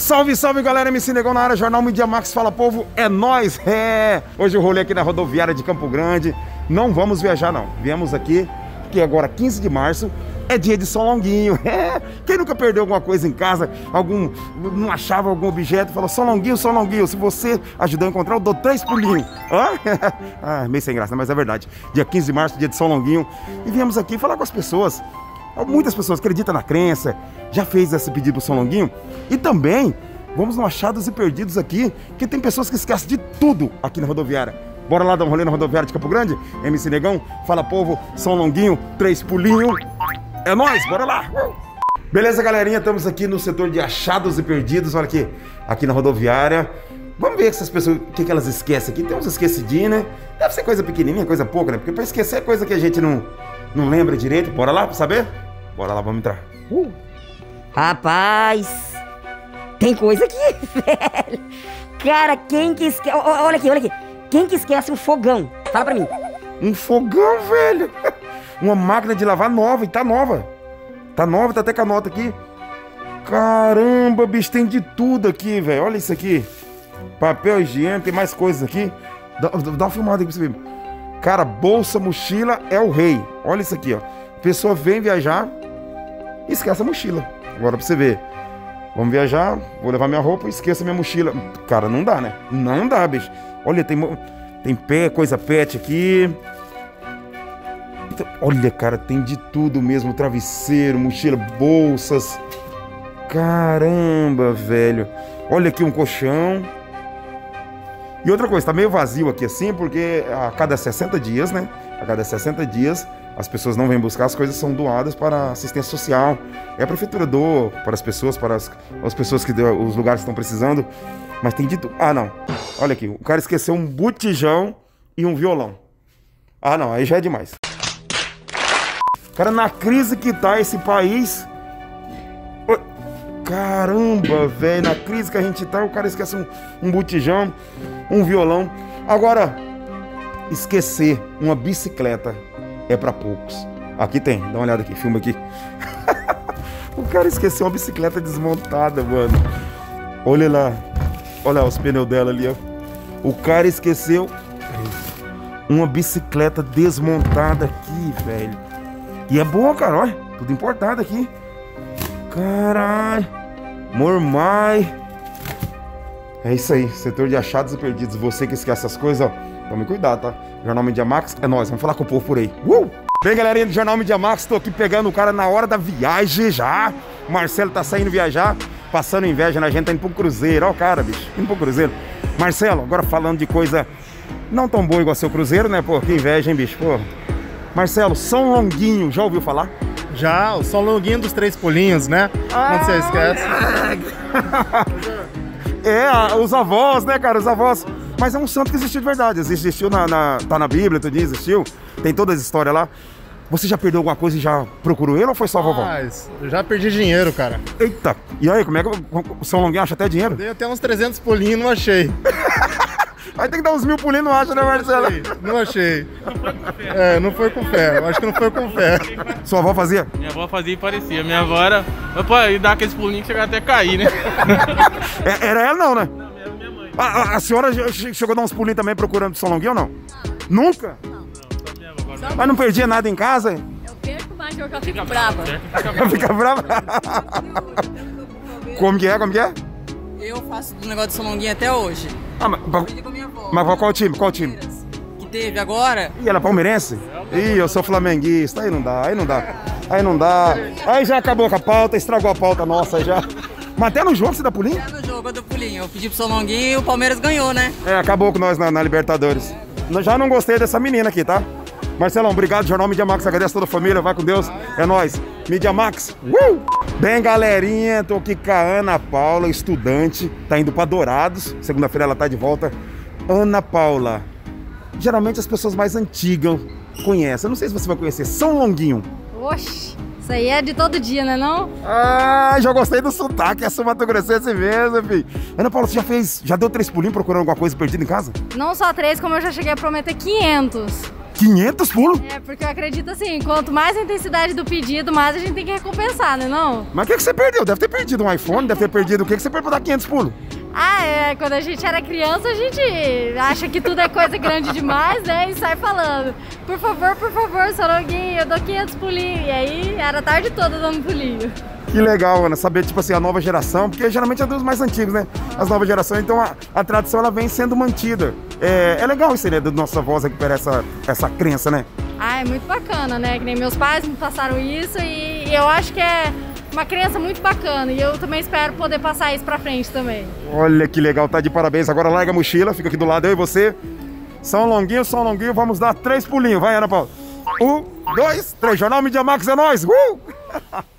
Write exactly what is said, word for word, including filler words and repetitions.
Salve, salve, galera, M C Negão na área, Jornal Mídia Max, fala povo, é nóis, é! Hoje eu rolei aqui na rodoviária de Campo Grande, não vamos viajar não, viemos aqui, que agora quinze de março, é dia de São Longuinho, é! Quem nunca perdeu alguma coisa em casa, algum, não achava algum objeto, falou, São Longuinho, São Longuinho, se você ajudar a encontrar, eu dou três pulinhos, hã? Ah, meio sem graça, mas é verdade, dia quinze de março, dia de São Longuinho, e viemos aqui falar com as pessoas. Muitas pessoas acreditam na crença, já fez esse pedido pro São Longuinho. E também, vamos no Achados e Perdidos aqui, que tem pessoas que esquecem de tudo aqui na rodoviária. Bora lá dar um rolê na rodoviária de Campo Grande? M C Negão, fala povo, São Longuinho, três pulinhos. É nóis, bora lá! Beleza, galerinha, estamos aqui no setor de Achados e Perdidos, olha aqui, aqui na rodoviária. Vamos ver essas pessoas, o que, que elas esquecem aqui. Tem uns esquecidinhos, né? Deve ser coisa pequenininha, coisa pouca, né? Porque pra esquecer é coisa que a gente não, não lembra direito. Bora lá pra saber? Bora lá, vamos entrar. Uh. Rapaz, tem coisa aqui, velho. Cara, quem que esquece... Olha aqui, olha aqui. Quem que esquece um fogão? Fala pra mim. Um fogão, velho. Uma máquina de lavar nova, e tá nova. Tá nova, tá até com a nota aqui. Caramba, bicho, tem de tudo aqui, velho. Olha isso aqui. Papel higiênico, tem mais coisas aqui. Dá, dá uma filmada aqui pra você ver. Cara, bolsa, mochila é o rei. Olha isso aqui, ó. A pessoa vem viajar e esquece a mochila. Agora pra você ver. Vamos viajar, vou levar minha roupa e esqueça minha mochila. Cara, não dá, né? Não dá, bicho. Olha, tem, tem pé, coisa pet aqui. Olha, cara, tem de tudo mesmo. Travesseiro, mochila, bolsas. Caramba, velho. Olha aqui um colchão. E outra coisa, tá meio vazio aqui assim, porque a cada sessenta dias, né? A cada sessenta dias, as pessoas não vêm buscar, as coisas são doadas para assistência social. É a prefeitura doa para as pessoas, para as, as pessoas que deu, os lugares que estão precisando. Mas tem de tudo. Ah, não. Olha aqui, o cara esqueceu um botijão e um violão. Ah, não, aí já é demais. Cara, na crise que tá esse país... Caramba, velho, na crise que a gente tá, o cara esquece um, um botijão, um violão. Agora, esquecer uma bicicleta é pra poucos. Aqui tem, dá uma olhada aqui, filma aqui. O cara esqueceu uma bicicleta desmontada, mano. Olha lá, olha lá os pneus dela ali, ó. O cara esqueceu uma bicicleta desmontada aqui, velho. E é boa, cara, olha, tudo importado aqui. Caralho. Mormai. É isso aí, setor de Achados e Perdidos. Você que esquece essas coisas, ó, tome cuidado, tá? Jornal Mídia Max, é nóis, vamos falar com o povo por aí. Uh! Bem, galerinha do Jornal Mídia Max, tô aqui pegando o cara na hora da viagem já. O Marcelo tá saindo viajar, passando inveja na gente, tá indo pro cruzeiro. Ó o cara, bicho, indo pro cruzeiro. Marcelo, agora falando de coisa não tão boa igual seu cruzeiro, né, pô? Que inveja, hein, bicho, pô. Marcelo, São Longuinho, já ouviu falar? Já, o São Longuinho dos Três Pulinhos, né? Ah, não você esquece. É, os avós, né, cara? Os avós. Mas é um santo que existiu de verdade. Existiu na, na, tá na Bíblia, tudo existiu. Tem todas as histórias lá. Você já perdeu alguma coisa e já procurou ele ou foi só a vovó? Mas eu já perdi dinheiro, cara. Eita! E aí, como é que o São Longuinho acha até dinheiro? Dei até uns trezentos pulinhos, não achei. Aí tem que dar uns mil pulinhos, não acha, né, Marcelo? Não achei. Não foi com fé. É, não foi com fé. Eu acho que não foi com fé. Sua avó fazia? Minha avó fazia e parecia. Minha avó era... Pô, e dá aqueles pulinhos que chegava até a cair, né? É, era ela não, né? Não, era minha mãe. A, a, a senhora chegou a dar uns pulinhos também procurando São Longuinho ou não? Não. Nunca? Não, só minha avó. Agora Mas não perdia nada em casa? Eu perco mais porque eu fico brava. Fica brava? Como que é? Como que é? Eu faço do negócio de São Longuinho até hoje. Ah, mas, Aprendi com a minha avó. mas qual time? Qual time? Que teve agora. Ih, ela é palmeirense? Ih, eu sou flamenguista. Aí não dá, aí não dá. Aí não dá. Aí já acabou com a pauta, estragou a pauta nossa aí já. Mas até no jogo você dá pulinho? Até no jogo eu dou pulinho. Eu pedi pro São Longuinho e o Palmeiras ganhou, né? É, acabou com nós na, na Libertadores. Eu já não gostei dessa menina aqui, tá? Marcelão, obrigado. Jornal Mídia Max, agradece toda a família. Vai com Deus. É nóis. Mídia Max. Uh! Bem, galerinha, tô aqui com a Ana Paula, estudante. Tá indo pra Dourados. Segunda-feira ela tá de volta. Ana Paula. Geralmente as pessoas mais antigas conhecem. Eu não sei se você vai conhecer. São Longuinho. Oxi, isso aí é de todo dia, né não? Ah, já gostei do sotaque. É sul-mato-grossense mesmo, filho. Ana Paula, você já fez, já deu três pulinhos procurando alguma coisa perdida em casa? Não só três, como eu já cheguei a prometer quinhentos. quinhentos pulos? É, porque eu acredito assim, quanto mais a intensidade do pedido, mais a gente tem que recompensar, né não? Mas o que, que você perdeu? Deve ter perdido um iPhone, deve ter perdido o que, que você perdeu pra dar quinhentos pulos? Ah, é, quando a gente era criança, a gente acha que tudo é coisa grande demais, né? E sai falando, por favor, por favor, Solonguinho, eu dou quinhentos pulinhos. E aí, era a tarde toda dando pulinho. Que legal, Ana, saber, tipo assim, a nova geração, porque geralmente é dos mais antigos, né? As novas gerações, então a, a tradição, ela vem sendo mantida. É, é legal isso aí, né, da nossa avós recuperar essa, essa crença, né? Ah, é muito bacana, né? Que nem meus pais me passaram isso e eu acho que é uma crença muito bacana. E eu também espero poder passar isso pra frente também. Olha que legal, tá de parabéns. Agora larga a mochila, fica aqui do lado, eu e você. São Longuinho, São Longuinho, vamos dar três pulinhos. Vai, Ana Paula. Um, dois, três. Jornal Mídia Max é nóis! Uh!